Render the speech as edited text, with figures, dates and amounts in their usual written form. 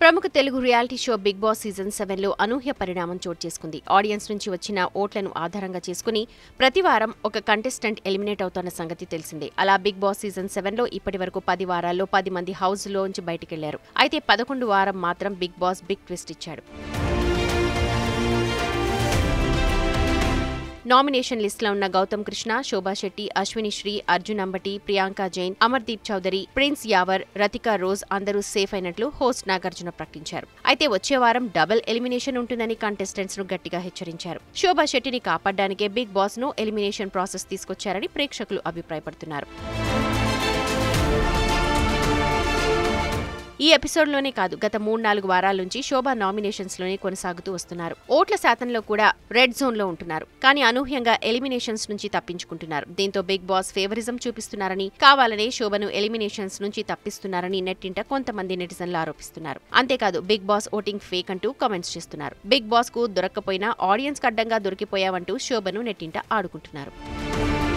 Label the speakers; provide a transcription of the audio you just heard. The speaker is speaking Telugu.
Speaker 1: ప్రముఖ Telugu reality show Bigg Boss season 7లో అనూహ్య పరిణామం చోటు చేసుకుంది. ఆడియన్స్ నుంచి వచ్చిన ఓట్లను ఆధారంగా చేసుకుని ప్రతి వారం ఒక కంటెస్టెంట్ ఎలిమినేట్ అవుతున్న సంగతి తెలిసిందే. అలా బిగ్ బాస్ సీజన్ 7లో ఇప్పటి వరకు 10 వారాల్లో 10 మంది హౌస్ లోంచి బయటికెళ్లారు. అయితే 11 వారం మాత్రం బిగ్ బాస్ బిగ్ ట్విస్ట్ ఇచ్చాడు. నామినేషన్ లిస్టులో ఉన్న గౌతమ్ కృష్ణ, శోభా శెట్టి, అశ్విని శ్రీ, అర్జున్ అంబటి, ప్రియాంక జైన్, అమర్దీప్ చౌదరి, ప్రిన్స్ యావర్, రతికా రోజ్ అందరూ సేఫ్ అయినట్లు హోస్ట్ నాగార్జున ప్రకటించారు. అయితే వచ్చే వారం డబుల్ ఎలిమినేషన్ ఉంటుందని కంటెస్టెంట్స్ ను గట్టిగా హెచ్చరించారు. శోభా శెట్టిని కాపాడడానికే బిగ్ బాస్ ను ఎలిమినేషన్ ప్రాసెస్ తీసుకొచ్చారని ప్రేక్షకులు అభిప్రాయపడుతున్నారు. ఈ ఎపిసోడ్లోనే కాదు, గత 3-4 వారాల నుంచి శోభా నామినేషన్స్ లోనే కొనసాగుతూ వస్తున్నారు. ఓట్ల శాతంలో కూడా రెడ్ జోన్ లో ఉంటున్నారు. కానీ అనూహ్యంగా ఎలిమినేషన్స్ నుంచి తప్పించుకుంటున్నారు. దీంతో బిగ్ బాస్ ఫేవరిజం చూపిస్తున్నారని, కావాలనే శోభను ఎలిమినేషన్స్ నుంచి తప్పిస్తున్నారని నెట్టింట కొంతమంది నెటిజన్లు ఆరోపిస్తున్నారు. అంతేకాదు బిగ్ బాస్ ఓటింగ్ ఫేక్ అంటూ కామెంట్స్ చేస్తున్నారు. బిగ్ బాస్ కు దొరక్కపోయినా ఆడియన్స్ కు అడ్డంగా దొరికిపోయావంటూ శోభను నెట్టింట ఆడుకుంటున్నారు.